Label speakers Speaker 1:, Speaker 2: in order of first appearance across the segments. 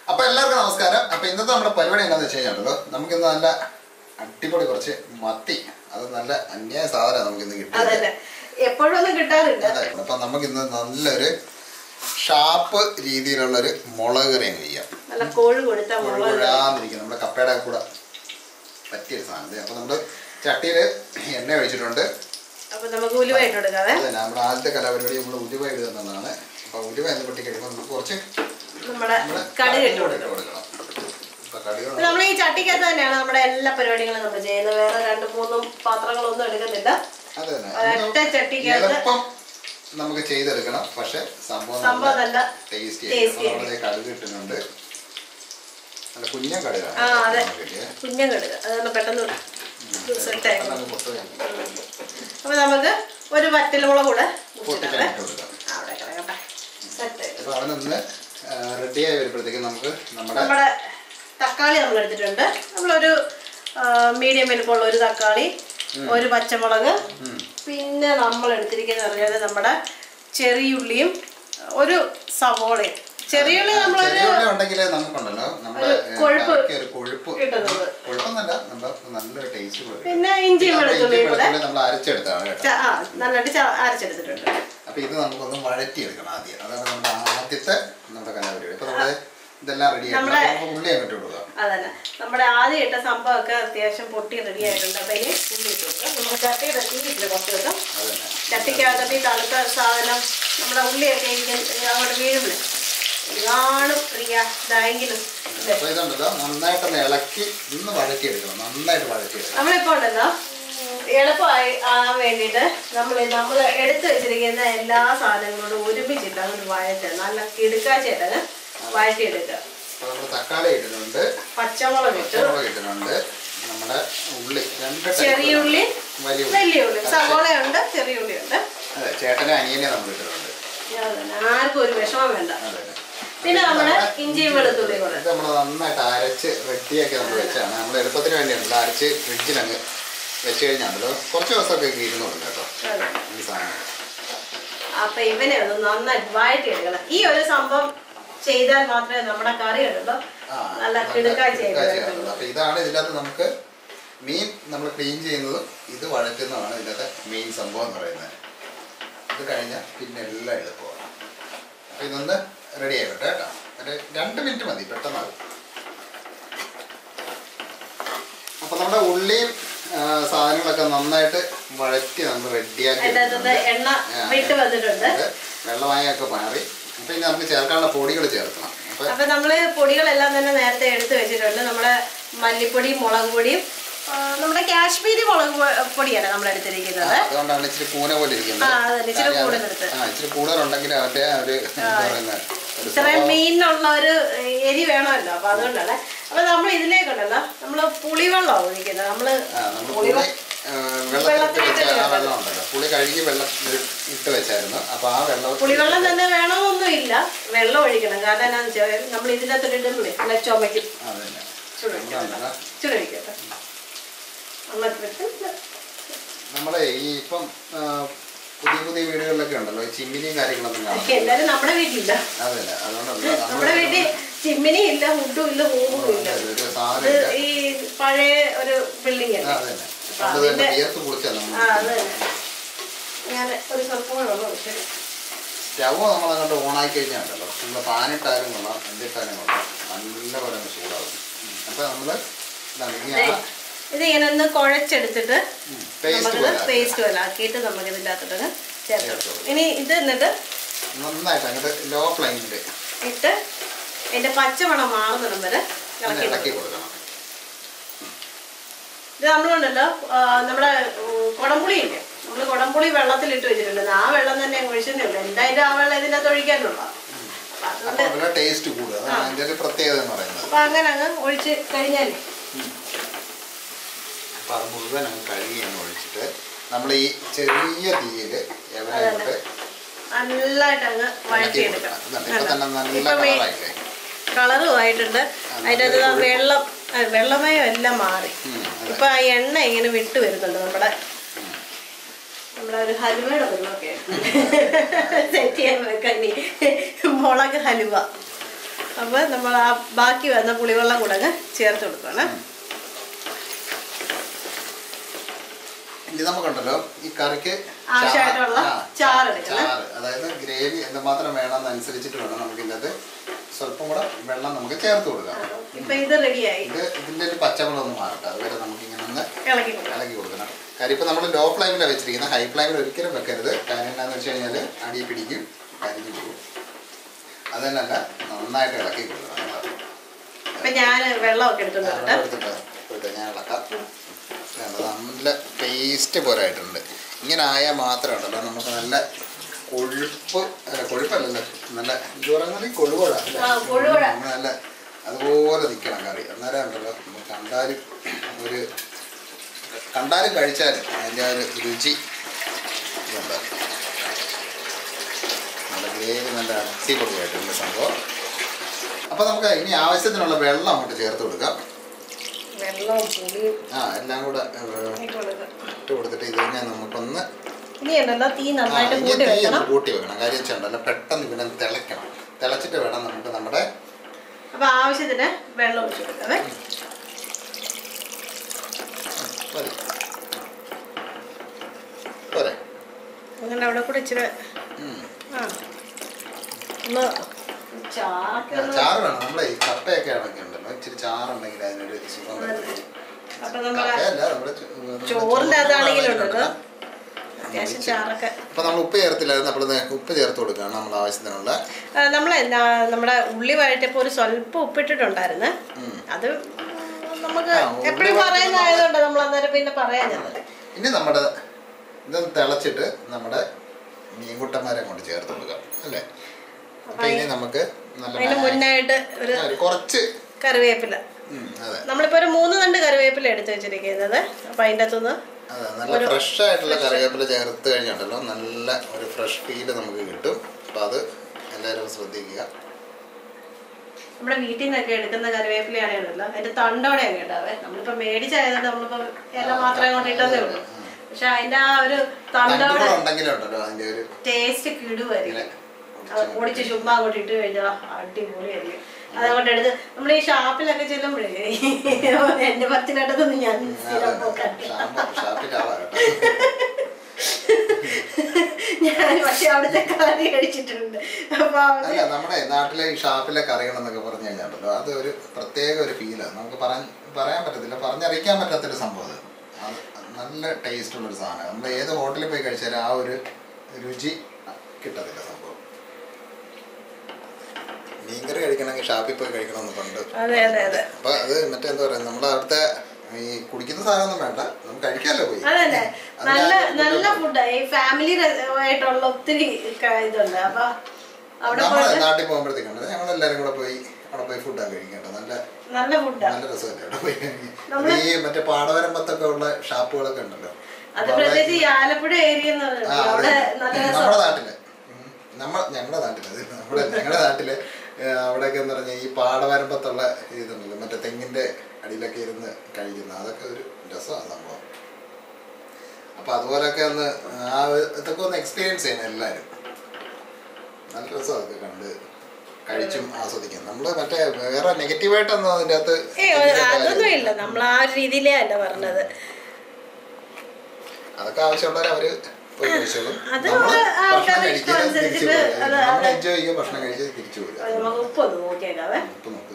Speaker 1: അപ്പോൾ എല്ലാവർക്കും നമസ്കാരം. അപ്പോൾ ഇന്നത്തെ നമ്മുടെ പരിപാടി എന്താണെന്ന് വെച്ച് കഴിഞ്ഞാൽ നമുക്കിന്ന് നല്ല അടിപൊളി കുറച്ച് മത്തി, അത് നല്ല അന്യായ സാധനം നമുക്കിന്ന് കിട്ടും.
Speaker 2: എപ്പോഴൊന്നും കിട്ടാറില്ല.
Speaker 1: അപ്പം നമുക്കിന്ന് നല്ലൊരു ഷാർപ്പ് രീതിയിലുള്ളൊരു മുളക് കറി അങ്ങ് ചെയ്യാം.
Speaker 2: നല്ല കൊഴുകൊഴുത്താന്നിരിക്കും.
Speaker 1: നമ്മുടെ കപ്പയുടെ കൂടെ പറ്റിയൊരു സാധനം. അപ്പോൾ നമ്മൾ ചട്ടിയിൽ എണ്ണ ഒഴിച്ചിട്ടുണ്ട്.
Speaker 2: അപ്പോൾ നമുക്ക് ഉലുവ ഇട്ട് കൊടുക്കാവേ.
Speaker 1: അതെ, നമ്മുടെ ആദ്യത്തെ കലാപരിപാടി നമ്മൾ ഉലുവ ഇടുക എന്നുള്ളതാണ്. അപ്പോൾ ഉലുവ എന്ന് പൊട്ടി കഴിയുമ്പോൾ നമുക്ക് കുറച്ച്
Speaker 2: നമ്മുടെ കടുക് ഇട്ട് കൊടുക്കണം. നമ്മൾ ഈ ചട്ടിക്കകത്ത് തന്നെയാണ് നമ്മുടെ എല്ലാ പരിപാടികളും നമ്മൾ ചെയ്യുന്നത്. വേറെ 2-3 പാത്രങ്ങളൊന്നും എടുക്കുന്നില്ല. ഒറ്റ ചട്ടിക്കകത്ത്
Speaker 1: നമുക്ക് ചെയ്തെടുക്കണം. പക്ഷെ സംഭവം നല്ല ടേസ്റ്റി. കടുക് ഇട്ടുന്നുണ്ട്. നല്ല കുഞ്ഞൻ കടുകാണ്.
Speaker 2: അതെ, കുഞ്ഞൻ കടുക്. അതാണ് പെട്ടെന്ന് സെറ്റായി. അപ്പൊ നമുക്ക് ഒരു വറ്റൽമുളക് കൂടെ
Speaker 1: റെഡിയായി വരുമ്പോഴത്തേക്കും നമുക്ക്
Speaker 2: നമ്മുടെ തക്കാളി നമ്മൾ എടുത്തിട്ടുണ്ട്. നമ്മളൊരു മീഡിയം വലിപ്പമുള്ള ഒരു തക്കാളി, ഒരു പച്ചമുളക്, പിന്നെ നമ്മൾ എടുത്തിരിക്കുന്നത് പറഞ്ഞാൽ നമ്മുടെ ചെറിയുള്ളിയും ഒരു സവോളയും. ചെറിയുള്ളി നമ്മളൊരു പിന്നെ ഇഞ്ചിയും വെളുത്തുള്ളിയും കൂടെ നന്നായിട്ട് അരച്ചെടുത്തിട്ടുണ്ട്.
Speaker 1: അപ്പൊ ഇത് നമുക്കൊന്ന് വഴറ്റിയെടുക്കണം ആദ്യം. അതാണ് നമ്മുടെ ആദ്യത്തെ നമ്മുടെ കലാപരിപാടി. ഇപ്പൊ നമ്മള് ഇതെല്ലാം റെഡി ഉള്ളി അങ്ങോട്ട് കൊടുക്കുക.
Speaker 2: അതന്നെ, നമ്മുടെ ആദ്യം ഇട്ട സംഭവമൊക്കെ അത്യാവശ്യം പൊട്ടി റെഡി ആയിട്ടുണ്ട്. അപ്പൊ ഇനി ഉള്ളി ഇട്ട് കൊടുക്കാം. നമ്മൾ ചട്ടിയുടെ തീയിട്ടില്ല കുറച്ച് വെക്കാം. ചട്ടിക്കകത്ത് ഈ തണുത്ത സാധനം നമ്മുടെ ഉള്ളിയൊക്കെ അങ്ങോട്ട് വീഴുമ്പോൾ കാണും ഇതായെങ്കിലും
Speaker 1: നന്നായിട്ടൊന്ന് ഇളക്കി ഒന്ന് വഴറ്റിയെടുക്കണം. നന്നായിട്ട് വഴറ്റിയെടുക്കണം.
Speaker 2: നമ്മളിപ്പോ ഉണ്ടല്ലോ എളുപ്പമായി ആകാൻ വേണ്ടിയിട്ട് നമ്മൾ എടുത്തു വെച്ചിരിക്കുന്ന എല്ലാ സാധനങ്ങളോടും ഒരുമിച്ചിട്ട് അങ്ങോട്ട് വഴറ്റുക. നല്ല കിടുക്കാച്ചേട്ടന് വഴറ്റിയെടുക്കുക.
Speaker 1: തക്കാളി ഇടുന്നുണ്ട്,
Speaker 2: പച്ചമുളക്
Speaker 1: ഇടുന്നുണ്ട്, നമ്മുടെ ഉള്ളി,
Speaker 2: ചെറിയുള്ളി, വലിയ ഉള്ളി, സവോളയുണ്ട്, ചെറിയുള്ളി ഉണ്ട്.
Speaker 1: അതെ, ചേട്ടനെ അനിയനെ നമ്മൾ ഇടുന്നുണ്ട്.
Speaker 2: ആർക്കും ഒരു വിഷമം വേണ്ട. പിന്നെ നമ്മുടെ ഇഞ്ചിയും വെളുത്തുള്ളി കൂടെ
Speaker 1: നമ്മൾ നന്നായിട്ട് അരച്ച് റെഡിയാക്കി നമ്മൾ വെച്ചാണ്. നമ്മൾ എളുപ്പത്തിന് വേണ്ടിയാണ് അരച്ച് ഫ്രിഡ്ജിലങ്ങ് വെച്ച് കഴിഞ്ഞാണല്ലോ കുറച്ച് ദിവസമൊക്കെ ഇരുന്നോളും കേട്ടോ ഈ സാധനം.
Speaker 2: അപ്പൊ ഇവനെ ഒന്ന് നന്നായിട്ട് വഴറ്റിയെടുക്കണം. ഈ ഒരു സംഭവം ചെയ്താൽ മാത്രമേ നമ്മുടെ കറി ഉണ്ടല്ലോ നല്ല കിടുക്കായി ചെയ്യുള്ളൂ.
Speaker 1: അപ്പൊ ഇതാണ് ഇതിനകത്ത് നമുക്ക് മീൻ നമ്മൾ ക്ലീൻ ചെയ്യുന്നതും ഇത് വഴറ്റുന്നതാണ് ഇതിനകത്തെ മെയിൻ സംഭവം എന്ന് പറയുന്നത്. ഇത് കഴിഞ്ഞാൽ പിന്നെ എല്ലാം എളുപ്പമാണ്. അപ്പൊ ഇതൊന്ന് റെഡി ആയിക്കോട്ടെ കേട്ടോ. ഒരു 2 മിനിറ്റ് മതി, പെട്ടെന്നാകും. അപ്പൊ നമ്മുടെ ഉള്ളിയും സാധനങ്ങളൊക്കെ നന്നായിട്ട് വഴറ്റി നമ്മൾ റെഡിയാക്കി വെള്ളമായൊക്കെ മാറി. അപ്പൊ ഇനി നമുക്ക് ചേർക്കാനുള്ള പൊടികൾ ചേർക്കണം.
Speaker 2: അപ്പൊ നമ്മള് പൊടികളെല്ലാം തന്നെ നേരത്തെ എടുത്തു വെച്ചിട്ടുണ്ട്. നമ്മുടെ മല്ലിപ്പൊടിയും മുളക് പൊടിയും നമ്മുടെ കാശ്മീരി മുളക് പൊടിയാണ് നമ്മൾ എടുത്തിരിക്കുന്നത്.
Speaker 1: അതുകൊണ്ടാണ് ഇച്ചിരി കൂന പോലെ ഇരിക്കുന്നത്. ഇച്ചിരി കൂടുതലുണ്ടെങ്കിൽ അവരുടെ ഒരു
Speaker 2: ഇത്രയും മീനിനുള്ള ഒരു എരി വേണമല്ലോ. അപ്പൊ അതുകൊണ്ടാണ്. അപ്പൊ നമ്മൾ ഇതിലേക്കുണ്ടല്ലോ നമ്മള് പുളിവെള്ളം ഒഴിക്കുന്നത്. നമ്മള്
Speaker 1: പുളി കഴുകി വെള്ളം ഇട്ട് വെച്ചായിരുന്നു. അപ്പൊ ആ
Speaker 2: പുളിവെള്ളം തന്നെ വേണമെന്നൊന്നും ഇല്ല, വെള്ളം ഒഴിക്കണം. കാരണം എന്നാന്ന് വെച്ചാൽ നമ്മൾ ഇതിനകത്ത് ഇടുമ്പോഴേ നല്ല ചുമയ്ക്കും. ചുടൊഴിക്കട്ടെ.
Speaker 1: നമ്മളെ ഈ ഇപ്പം പുതിയ വീടുകളിലൊക്കെ ഉണ്ടല്ലോ ചിമ്മിനിയും കാര്യങ്ങളൊന്നും കാണാം.
Speaker 2: എല്ലാരും നമ്മുടെ വീട്ടിലില്ല.
Speaker 1: അതല്ല, അതുകൊണ്ടല്ല
Speaker 2: നമ്മുടെ വീട്ടിൽ ചിമ്മിനി ഇല്ല, ഫുഡും ഇല്ല, റൂമും ഇല്ല. ഈ പഴയ ഒരു ബിൽഡിംഗ് അല്ലേ. ഞാൻ ഒരു സ്വല്പം
Speaker 1: സ്റ്റവ് നമ്മളങ്ങോട്ട് ഓണാക്കി കഴിഞ്ഞാണ്ടല്ലോ നമ്മൾ പാനിട്ടാലും കൊള്ളാം, എന്തിട്ടാലും കൊള്ളാം, നല്ല പോലെ ചൂടാവും. അപ്പൊ നമ്മള്
Speaker 2: ഇത് ഇങ്ങനെ ഒന്ന് കുഴച്ചെടുത്തിട്ട് നമുക്കിത് പേസ്റ്റ് പോലെ ആക്കിയിട്ട് നമുക്ക് ഇതിൻ്റെ അകത്തോട്ട് ചേർക്കാം. ഇനി ഇത് എന്നിട്ട്
Speaker 1: നന്നായിട്ട് അങ്ങോട്ട് ലോ ഫ്ലെയിമിൽ
Speaker 2: ഇട്ട് അതിന്റെ പച്ചമണം മാറുന്നിടം വരെ
Speaker 1: ഇളക്കി കൊടുക്കണം.
Speaker 2: ഇത് നമ്മളുണ്ടല്ലോ നമ്മുടെ കുടംപുളിയില്ലേ, നമ്മൾ കുടംപുളി വെള്ളത്തിലിട്ട് വെച്ചിട്ടുണ്ട്. ആ വെള്ളം തന്നെ ഒഴിച്ചതേ ഉള്ളൂ. എന്തായാലും ആ വെള്ളം ഇതിനകത്ത് ഒഴിക്കാനുള്ള
Speaker 1: ടേസ്റ്റ് കൂടും.
Speaker 2: അപ്പൊ അങ്ങനെ അങ്ങ് ഒഴിച്ച് കഴിഞ്ഞാലേ
Speaker 1: അപ്പൊ അത് മുഴുവൻ അങ്ങ് കഴുകി അങ്ങ് ഒഴിച്ചിട്ട് നമ്മൾ ഈ ചെറിയ തീയിൽ
Speaker 2: നല്ലതായിട്ട് അങ്ങ് വഴറ്റിയെടുക്കണം. കളറും ആയിട്ടുണ്ട്. അതിൻ്റെ അത് വെള്ളമയം എല്ലാം മാറി. ഇപ്പൊ ആ എണ്ണ ഇങ്ങനെ വിട്ടു വരുന്നുണ്ട്. നമ്മുടെ ഒരു ഹലുവയുടെ വെള്ളമൊക്കെ സെറ്റ് ചെയ്യാൻ വെക്കാൻ മുളക് ഹലുവ. അപ്പോൾ നമ്മൾ ആ ബാക്കി വന്ന പുളിവെള്ളം കൂടെ അങ്ങ് ചേർത്ത് കൊടുക്കണം.
Speaker 1: ഇനി നമുക്കുണ്ടല്ലോ ഈ കറിക്ക്
Speaker 2: ആവശ്യമായിട്ടുള്ള ചാറ്,
Speaker 1: അതായത് ഗ്രേവി എന്തുമാത്രം വേണമെന്നനുസരിച്ചിട്ട് വേണം നമുക്ക് ഇതിനകത്ത് സ്വല്പം കൂടെ വെള്ളം നമുക്ക് ചേർത്ത് കൊടുക്കാം.
Speaker 2: ഇപ്പൊ ഇത് റെഡിയായി.
Speaker 1: ഇതിന്റെ ഒരു പച്ചവെള്ളം ഒന്ന് മാറട്ടെ, അതുവരെ നമുക്ക് ഇങ്ങനെ ഒന്ന്
Speaker 2: ഇളക്കി
Speaker 1: കൊടുക്കണം. കാര്യം ഇപ്പം നമ്മൾ ലോ ഫ്ലെയിമിലാണ് വെച്ചിരിക്കുന്നത്, ഹൈ ഫ്ലെയിമിൽ ഒരിക്കലും വെക്കരുത്. കാര്യം എന്താണെന്ന് വെച്ച് കഴിഞ്ഞാൽ അടി പിടിക്കും, കരിഞ്ഞു പോകും. അത് തന്നെയല്ല, നന്നായിട്ട് ഇളക്കി കൊടുക്കണം.
Speaker 2: ഇപ്പം ഞാൻ വെള്ളമൊക്കെ എടുത്തിട്ട്
Speaker 1: ഞാൻ ഇളക്കാം. നല്ല പേസ്റ്റ് പോലെ ആയിട്ടുണ്ട്. ഇങ്ങനെ ആയാൽ മാത്രമേ ഉണ്ടല്ലോ നമുക്ക് നല്ല കൊഴുപ്പല്ലല്ലോ, നല്ല എന്ത് പറയുന്നത് കൊഴുവഴ നല്ല അതുപോലെ നിൽക്കണം കറി. അന്നേരം ഉണ്ടല്ലോ നമുക്ക് കണ്ടാലും കഴിച്ചാലും അതിൻ്റെ ഒരു രുചി ഇതുണ്ടാകും. നല്ല ഗ്രേവി നല്ല അടിപൊളിയായിട്ടുണ്ട് സംഭവം. അപ്പോൾ നമുക്ക് ഇനി ആവശ്യത്തിനുള്ള വെള്ളം അങ്ങോട്ട് ചേർത്ത് കൊടുക്കാം. എല്ലാം കൂടെ ഇട്ട് കൊടുത്തിട്ട് ഇതിനെ നമുക്കൊന്ന്
Speaker 2: തീ
Speaker 1: കൂട്ടി വെക്കണം. കാര്യം വെച്ചിട്ടുണ്ടല്ലോ പെട്ടെന്ന് പിന്നെ തിളയ്ക്കണം. തിളച്ചിട്ട് വേണം നമുക്ക് നമ്മുടെ
Speaker 2: ആവശ്യത്തിന് വെള്ളം ഒഴിച്ചു കൊടുക്കാതെ. അങ്ങനെ അവിടെ കൂടെ ഇച്ചിരി
Speaker 1: ചാറ് വേണം. നമ്മളെ ഈ കപ്പയൊക്കെ ആണെങ്കിൽ ഉണ്ടല്ലോ ഇച്ചിരി ചാറുണ്ടെങ്കിൽ അതിനൊരു സുഖം.
Speaker 2: ചോറിന്റെ അതാണെങ്കിലുണ്ടല്ലോ അത്യാവശ്യം ചാറൊക്കെ.
Speaker 1: അപ്പൊ നമ്മൾ ഉപ്പ് ചേർത്തില്ലായിരുന്നു, നമ്മൾ ഉപ്പ് ചേർത്ത് കൊടുക്കുകയാണ് നമ്മൾ ആവശ്യത്തിനുള്ള.
Speaker 2: നമ്മുടെ ഉള്ളി വഴറ്റപ്പോ ഒരു സ്വല്പം ഉപ്പിട്ടിട്ടുണ്ടായിരുന്നു. അത് നമുക്ക് എപ്പോഴും പറയുന്നതായതുകൊണ്ട് നമ്മൾ അന്നേരം പിന്നെ പറയാഞ്ഞത്.
Speaker 1: ഇനി നമ്മുടെ ഇതൊന്ന് തിളച്ചിട്ട് നമ്മുടെ മീൻകുട്ടന്മാരെ കൊണ്ട് ചേർത്ത് കൊടുക്കാം അല്ലേ. അപ്പൊ ഇനി നമുക്ക്
Speaker 2: അതിന് മുന്നായിട്ട് ഒരു
Speaker 1: കുറച്ച്
Speaker 2: കറിവേപ്പില, നമ്മളിപ്പോ ഒരു 3 തണ്ട് കറിവേപ്പില എടുത്ത് വെച്ചിരിക്കുന്നത്. അപ്പൊ അതിൻ്റെ അകത്തുനിന്ന്
Speaker 1: നല്ല ഫ്രഷ് ആയിട്ടുള്ള കറിവേപ്പില ചേർത്ത് കഴിഞ്ഞിട്ടല്ലോ നല്ല ഒരു ഫ്രഷ് ഫീല് നമുക്ക് കിട്ടും. അപ്പൊ അത് എല്ലാവരും ശ്രദ്ധിക്കുക.
Speaker 2: നമ്മുടെ വീട്ടിൽ നിന്നൊക്കെ എടുക്കുന്ന കറിവേപ്പിലയാണല്ലോ അതിന്റെ തണ്ടോടെ അങ്ങ് ഇടാവേ. നമ്മളിപ്പോ മേടിച്ചായതുകൊണ്ട് നമ്മളിപ്പോ ഇല മാത്രമേ കൊണ്ട് ഇട്ടതേ ഉള്ളൂ. പക്ഷെ അതിന്റെ ആ ഒരു തണ്ടോടെ ടേസ്റ്റ് കിടുവായിരിക്കും. പൊടിച്ച് ചുമ്മാ അങ്ങോട്ട് ഇട്ട് കഴിഞ്ഞാൽ അടിപൊളിയായിരിക്കും. അതങ്ങോട്ട് എടുത്ത് നമ്മൾ ഈ ഷാപ്പിലൊക്കെ ചെല്ലുമ്പോഴേ എന്റെ പത്തിനടുത്തൊന്നും ഞാൻ ഞാൻ പക്ഷെ അവിടുത്തെ കറി കഴിച്ചിട്ടുണ്ട്.
Speaker 1: അല്ല നമ്മുടെ നാട്ടിലെ ഈ ഷാപ്പിലെ കറികൾ എന്നൊക്കെ പറഞ്ഞു കഴിഞ്ഞാൽ അത് ഒരു പ്രത്യേക ഒരു ഫീലാണ്. നമുക്ക് പറയാൻ പറ്റത്തില്ല, പറഞ്ഞറിയിക്കാൻ പറ്റാത്തൊരു സംഭവം. അത് നല്ല ടേസ്റ്റ് ഉള്ളൊരു സാധനം. നമ്മൾ ഏത് ഹോട്ടലിൽ പോയി കഴിച്ചാലും ആ ഒരു രുചി കിട്ടത്തില്ല സംഭവം. മീൻകറി കഴിക്കണമെങ്കിൽ ഷാപ്പിൽ പോയി കഴിക്കണമെന്ന് പണ്ട്. അപ്പൊ അത് മറ്റേ എന്താ പറയാ, നമ്മുടെ അവിടുത്തെ ഈ കുടിക്കുന്ന സാധനം വേണ്ട, നമുക്ക് കഴിക്കാമല്ലോ പോയി.
Speaker 2: നല്ല ഫുഡ് ഈ ഫാമിലി ആയിട്ടുള്ള ഒത്തിരി ഇതുണ്ട്. അപ്പൊ
Speaker 1: നമ്മളെ നാട്ടിൽ പോകുമ്പോഴത്തേക്കുണ്ട് ഞങ്ങളെല്ലാരും കൂടെ പോയി അവിടെ പോയി ഫുഡാണ് കഴിക്കേണ്ടത്. നല്ല രസമല്ലേ അവിടെ പോയി കഴിക്കാൻ. ഈ മറ്റേ പാടവരമ്പത്തൊക്കെ ഉള്ള ഷാപ്പുകളൊക്കെ ഉണ്ടല്ലോ,
Speaker 2: ആലപ്പുഴ ഏരിയ
Speaker 1: നമ്മുടെ നാട്ടില് ഞങ്ങളുടെ നാട്ടില് അവിടെയൊക്കെ എന്ന് പറഞ്ഞാൽ ഈ പാടവരമ്പത്തുള്ള ഇതുണ്ടല്ലോ മറ്റേ തെങ്ങിന്റെ അടിയിലൊക്കെ ഇരുന്ന് കഴിക്കുന്ന അതൊക്കെ ഒരു രസമാണ് സംഭവം. അപ്പൊ അതുപോലൊക്കെ ഒന്ന് ഇതൊക്കെ ഒന്ന് എക്സ്പീരിയൻസ് ചെയ്യണം എല്ലാവരും. നല്ല രസം അതൊക്കെ കണ്ട് കഴിച്ചും ആസ്വദിക്കും. നമ്മള് മറ്റേ വേറെ നെഗറ്റീവായിട്ടൊന്നും അതിൻ്റെ അകത്ത്
Speaker 2: അതൊന്നും ഇല്ല. നമ്മൾ ആ രീതിയിലേ അല്ല പറഞ്ഞത്.
Speaker 1: അതൊക്കെ ആവശ്യമുള്ളവർ അവര് പോയി കഴിച്ചോളും. നമ്മൾ എൻജോയ് ചെയ്യുക, ഭക്ഷണം കഴിച്ച് തിരിച്ചു പോരുക.
Speaker 2: ഉപ്പ് നോക്ക്.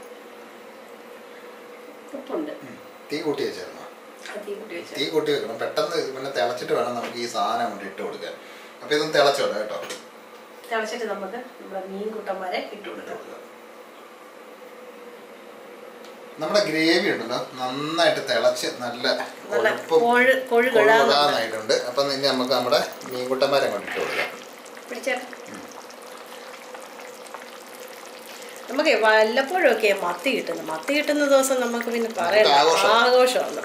Speaker 1: തീ കൂട്ടി വെച്ചായിരുന്നു. തീ കൂട്ടി വെക്കണം. പെട്ടെന്ന് പിന്നെ തിളച്ചിട്ട് വേണം നമുക്ക് ഈ സാധനം അങ്ങോട്ട് ഇട്ട് കൊടുക്കാൻ. അപ്പൊ ഇതൊന്ന് തിളച്ചോട്ടെ കേട്ടോ.
Speaker 2: തിളച്ചിട്ട് നമുക്ക് നമ്മുടെ മീൻകുട്ടന്മാരെ ഇട്ട് കൊടുക്കാം.
Speaker 1: നമ്മുടെ ഗ്രേവി ഉണ്ടല്ലോ നന്നായിട്ട് തിളച്ച് നല്ല കൊഴുകൊഴുകാനായിട്ടുണ്ട്. അപ്പൊ ഇനി നമുക്ക് നമ്മുടെ മീൻകുട്ടന്മാരെ അങ്ങോട്ട് ഇട്ട് കൊടുക്കാം.
Speaker 2: നമുക്ക് വല്ലപ്പോഴും ഒക്കെ മത്തി കിട്ടുന്ന ദിവസം നമുക്ക് പിന്നെ പറയാം ആഘോഷമാണ്.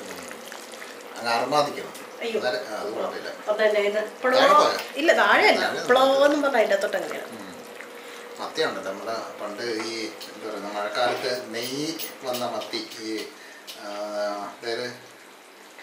Speaker 2: ഇല്ല താഴെയല്ല പ്ലോന്നും പറഞ്ഞ അതിൻ്റെ തൊട്ടങ്ങനെയാണ്.
Speaker 1: മത്തി ഉണ്ടല്ലോ നമ്മുടെ പണ്ട് ഈ എന്താ പറയുക മഴക്കാലത്ത് നെയ്യ് വന്ന മത്തി ഈ അതായത്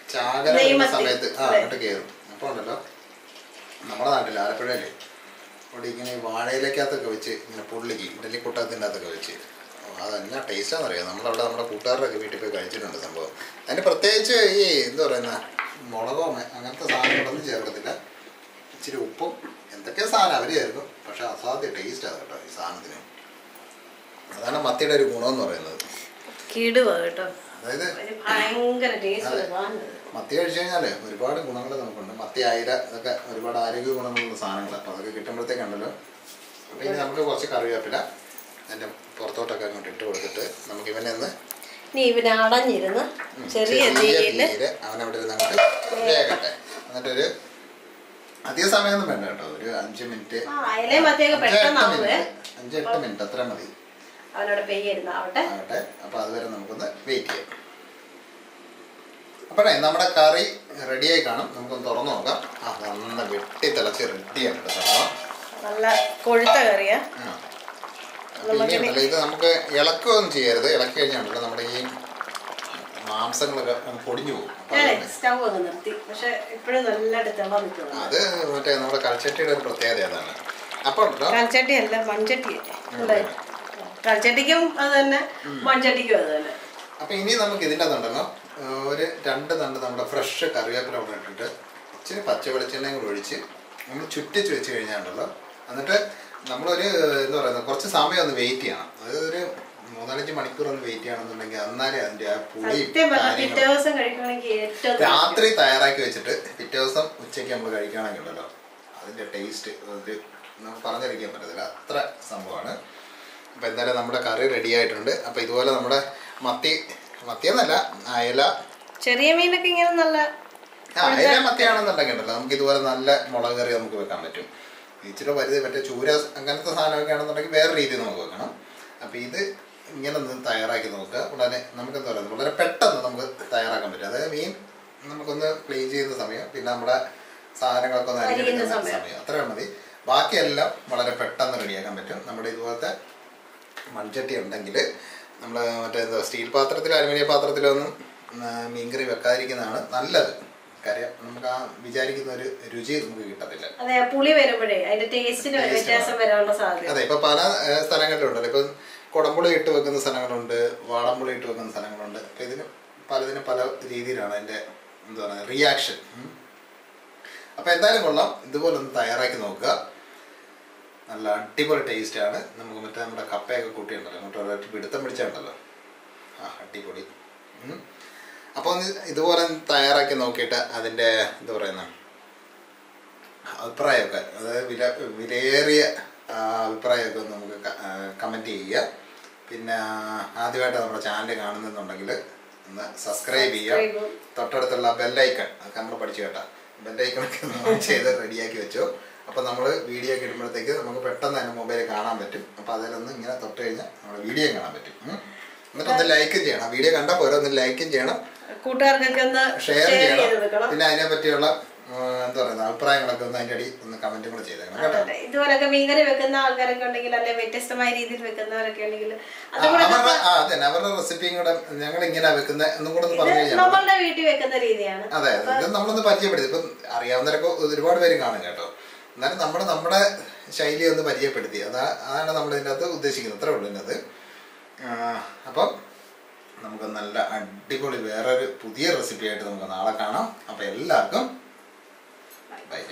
Speaker 1: ചാകര സമയത്ത് അങ്ങോട്ട് കയറും. അപ്പോൾ ഉണ്ടല്ലോ നമ്മുടെ നാട്ടിൽ ആലപ്പുഴയില് അവിടെ ഇങ്ങനെ വാഴയിലേക്കകത്തൊക്കെ വെച്ച് ഇങ്ങനെ പൊള്ളിക്ക് ഇഡലി കുട്ടകത്തിൻ്റെ അകത്തൊക്കെ വെച്ച് അതെന്നാ ടേസ്റ്റാണെന്നറിയാം. നമ്മളവിടെ നമ്മുടെ കൂട്ടുകാരുടെയൊക്കെ വീട്ടിൽ പോയി കഴിച്ചിട്ടുണ്ട് സംഭവം. അതിന് പ്രത്യേകിച്ച് ഈ എന്താ പറയുന്ന മുളകോ അങ്ങനത്തെ സാധനങ്ങളൊന്നും ചേർക്കത്തില്ല. ഇച്ചിരി ഉപ്പും എന്തൊക്കെയോ സാധനം അവർ ചേർക്കും. പക്ഷെ അസാധ്യ ടേസ്റ്റാണ് കേട്ടോ ഈ സാധനത്തിന്. അതാണ് മത്തിയുടെ ഒരു ഗുണമെന്ന് പറയുന്നത്. അതായത് മത്തി കഴിച്ചു കഴിഞ്ഞാൽ ഒരുപാട് ഗുണങ്ങൾ നമുക്കുണ്ട്. മത്തി അയില ഇതൊക്കെ ഒരുപാട് ആരോഗ്യ ഗുണങ്ങളുള്ള സാധനങ്ങൾ. അപ്പോൾ അതൊക്കെ കിട്ടുമ്പോഴത്തേക്കുണ്ടല്ലോ. അപ്പോൾ ഇനി നമുക്ക് കുറച്ച് കറിവേപ്പില അതിൻ്റെ പുറത്തോട്ടൊക്കെ അങ്ങോട്ട് ഇട്ട് കൊടുത്തിട്ട് നമുക്ക് ഇവനെ
Speaker 2: അടഞ്ഞിരുന്ന് ചെറിയ തീയിൽ
Speaker 1: അവനവിടെ ഇരുന്ന് അങ്ങോട്ട് വേകട്ടെ. എന്നിട്ടൊരു അധിക സമയമൊന്നും വേണ്ട കേട്ടോ. ഒരു 5 മിനിറ്റ് 5-8 മിനിറ്റ് അത്ര മതി ആവട്ടെ. അപ്പോൾ അതുവരെ നമുക്കൊന്ന് വെയിറ്റ് ചെയ്യാം. അപ്പോഴേ നമ്മുടെ കറി റെഡിയായി കാണും. നമുക്കൊന്ന് തുറന്നു നോക്കാം. നന്ന വെട്ടി തിളച്ച് റെഡിയാണ് കേട്ടോ സംഭവം.
Speaker 2: നല്ല കൊഴുത്ത കറിയാ.
Speaker 1: ഇത് നമുക്ക് ഇളക്കുകയൊന്നും ചെയ്യരുത്. ഇളക്കി കഴിഞ്ഞാണല്ലോ നമ്മുടെ ഈ മാംസങ്ങളൊക്കെ പൊടിഞ്ഞു പോകും. അത് മറ്റേ നമ്മുടെ കൽച്ചട്ടിയുടെ ഒരു പ്രത്യേകത അതാണ്. അപ്പോൾ
Speaker 2: കൽച്ചട്ടി അല്ല മൺചട്ടി. കൽച്ചട്ടിക്കും അത് തന്നെ മൺചട്ടിക്കും അത് തന്നെ.
Speaker 1: അപ്പൊ ഇനി നമുക്ക് ഇതിൻ്റെ അതുണ്ടല്ലോ ഒരു 2 തണ്ട് നമ്മുടെ ഫ്രഷ് കറിവേപ്പില അവിടെ ഇട്ടിട്ട് ഇച്ചിരി പച്ച വെളിച്ചെണ്ണയും കൂടെ ഒഴിച്ച് നമ്മൾ ചുറ്റിച്ച് വെച്ച് കഴിഞ്ഞാണ്ടല്ലോ. എന്നിട്ട് നമ്മളൊരു എന്താ പറയുന്നത് കുറച്ച് സമയം ഒന്ന് വെയിറ്റ് ചെയ്യണം. അതായത് ഒരു 3-5 മണിക്കൂർ ഒന്ന് വെയിറ്റ് ചെയ്യണമെന്നുണ്ടെങ്കിൽ എന്നാലേ അതിൻ്റെ ആ പുളി രാത്രി തയ്യാറാക്കി വെച്ചിട്ട് പിറ്റേ ദിവസം ഉച്ചയ്ക്ക് നമ്മൾ കഴിക്കുകയാണെങ്കിൽ ഉണ്ടല്ലോ അതിൻ്റെ ടേസ്റ്റ് ഒരു നമുക്ക് പറഞ്ഞറിയിക്കാൻ പറ്റത്തില്ല. അത്ര സംഭവമാണ്. അപ്പോൾ എന്തായാലും നമ്മുടെ കറി റെഡി ആയിട്ടുണ്ട്. അപ്പോൾ ഇതുപോലെ നമ്മുടെ മത്തിയെന്നല്ല അയല
Speaker 2: ചെറിയ മീനൊക്കെ ഇങ്ങനെ നല്ല
Speaker 1: അയല മത്തിയാണെന്നുണ്ടെങ്കിൽ ഉണ്ടല്ലോ നമുക്ക് ഇതുപോലെ നല്ല മുളക് കറി നമുക്ക് വെക്കാൻ പറ്റും. ഇച്ചിരി വലുത് മറ്റേ ചൂര അങ്ങനത്തെ സാധനമൊക്കെ ആണെന്നുണ്ടെങ്കിൽ വേറെ രീതിയിൽ നമുക്ക് വെക്കണം. അപ്പോൾ ഇത് ഇങ്ങനെ ഒന്ന് തയ്യാറാക്കി നോക്കുക. ഉടനെ നമുക്ക് എന്താ പറയുന്നത് വളരെ പെട്ടെന്ന് നമുക്ക് തയ്യാറാക്കാൻ പറ്റും. അതായത് മീൻ നമുക്കൊന്ന് ക്ലീൻ ചെയ്യുന്ന സമയം പിന്നെ നമ്മുടെ സാധനങ്ങളൊക്കെ ഒന്ന് അരിഞ്ഞെടുക്കുന്ന സമയം അത്രയും മതി. ബാക്കിയെല്ലാം വളരെ പെട്ടെന്ന് റെഡിയാക്കാൻ പറ്റും. നമ്മുടെ ഇതുപോലത്തെ മൺചട്ടി ഉണ്ടെങ്കിൽ നമ്മൾ മറ്റേ എന്താ സ്റ്റീൽ പാത്രത്തിലോ അലുമിനിയം പാത്രത്തിലോ ഒന്നും മീൻകറി വെക്കാതിരിക്കുന്നതാണ് നല്ലത്. കാര്യം നമുക്ക് ആ വിചാരിക്കുന്ന ഒരു രുചി നമുക്ക് കിട്ടത്തില്ല.
Speaker 2: അതെ
Speaker 1: ഇപ്പൊ പല സ്ഥലങ്ങളിലുണ്ടല്ലോ. ഇപ്പൊ കുടംപുളി ഇട്ട് വെക്കുന്ന സ്ഥലങ്ങളുണ്ട്, വാളംപുളി ഇട്ട് വെക്കുന്ന സ്ഥലങ്ങളുണ്ട്. അപ്പൊ ഇതിന് പലതിനും പല രീതിയിലാണ് അതിന്റെ എന്താ പറയുക റിയാക്ഷൻ. അപ്പൊ എന്തായാലും കൊള്ളാം. ഇതുപോലെ ഒന്ന് തയ്യാറാക്കി നോക്കുക. നല്ല അടിപൊളി ടേസ്റ്റാണ്. നമുക്ക് മറ്റേ നമ്മുടെ കപ്പയൊക്കെ കൂട്ടിയുണ്ടല്ലോ അങ്ങോട്ട് ഒരൊറ്റ പിടുത്തം പിടിച്ചുണ്ടല്ലോ അടിപൊളി. അപ്പോൾ ഇതുപോലെ തയ്യാറാക്കി നോക്കിയിട്ട് അതിൻ്റെ എന്താ പറയുന്ന അഭിപ്രായമൊക്കെ അതായത് വിലയേറിയ അഭിപ്രായമൊക്കെ ഒന്ന് നമുക്ക് കമൻറ്റ് ചെയ്യുക. പിന്നെ ആദ്യമായിട്ട് നമ്മുടെ ചാനൽ കാണുന്നുണ്ടെങ്കിൽ ഒന്ന് സബ്സ്ക്രൈബ് ചെയ്യുക. തൊട്ടടുത്തുള്ള ബെല്ലൈക്കൺ അതൊക്കെ നമ്മൾ പഠിച്ചു കേട്ടോ. ബെല്ലൈക്കണൊക്കെ നമ്മൾ ചെയ്ത് റെഡിയാക്കി വെച്ചോ. അപ്പോൾ നമ്മൾ വീഡിയോ ഒക്കെ ഇടുമ്പോഴത്തേക്ക് നമുക്ക് പെട്ടെന്ന് തന്നെ മൊബൈലിൽ കാണാൻ പറ്റും. അപ്പോൾ അതിലൊന്ന് ഇങ്ങനെ തൊട്ട് കഴിഞ്ഞാൽ നമ്മുടെ വീഡിയോ കാണാൻ പറ്റും. എന്നിട്ടൊന്ന് ലൈക്കും ചെയ്യണം. വീഡിയോ കണ്ടാൽ പോരാ, ഒന്ന് ലൈക്കും ചെയ്യണം,
Speaker 2: കൂട്ടുകാർക്കൊക്കെ ഒന്ന്
Speaker 1: ഷെയർ ചെയ്യണം. പിന്നെ അതിനെ പറ്റിയുള്ള എന്താ പറയുക അഭിപ്രായങ്ങളൊക്കെ ഒന്ന് അതിൻ്റെ അടിയിൽ ഒന്ന് കമൻറ്റും കൂടെ ചെയ്തേക്കണം കേട്ടോ.
Speaker 2: ഇതുപോലൊക്കെ മീൻകറി വെക്കുന്ന ആൾക്കാരൊക്കെ ഉണ്ടെങ്കിൽ അല്ലെ വ്യത്യസ്തമായ രീതിയിൽ വെക്കുന്നവരൊക്കെ ഉണ്ടെങ്കിൽ
Speaker 1: അതന്നെ അവരുടെ റെസിപ്പിയും കൂടെ ഞങ്ങൾ ഇങ്ങനെ വെക്കുന്ന എന്നും കൂടെ ഒന്ന് പറഞ്ഞു കഴിഞ്ഞാൽ
Speaker 2: നമ്മളുടെ വീട്ടിൽ വെക്കുന്ന രീതിയാണ്.
Speaker 1: അതെ, ഇത് നമ്മളൊന്ന് പരിചയപ്പെടുത്തി. ഇപ്പം അറിയാവുന്നവരൊക്കെ ഒരുപാട് പേര് കാണും കേട്ടോ. എന്നാലും നമ്മുടെ ശൈലി ഒന്ന് പരിചയപ്പെടുത്തി. അതാണ് നമ്മൾ ഇതിൻ്റെ അകത്ത് ഉദ്ദേശിക്കുന്നത്. അത്രേ ഉള്ളൂ ഇതിനകത്ത്. അപ്പം നമുക്ക് നല്ല അടിപൊളി വേറൊരു പുതിയ റെസിപ്പി ആയിട്ട് നമുക്ക് നാളെ കാണാം. അപ്പം എല്ലാവർക്കും bye.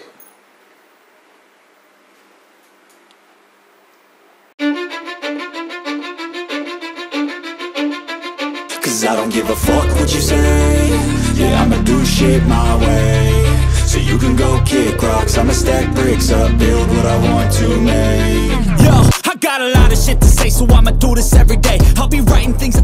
Speaker 3: Cause I don't give a fuck what you say. Yeah, I'ma do shit my way. So you can go kick rocks, I'ma stack bricks up, build what I want to make. Yo, I got a lot of shit to say, so I'ma do this every day. I'll be writing things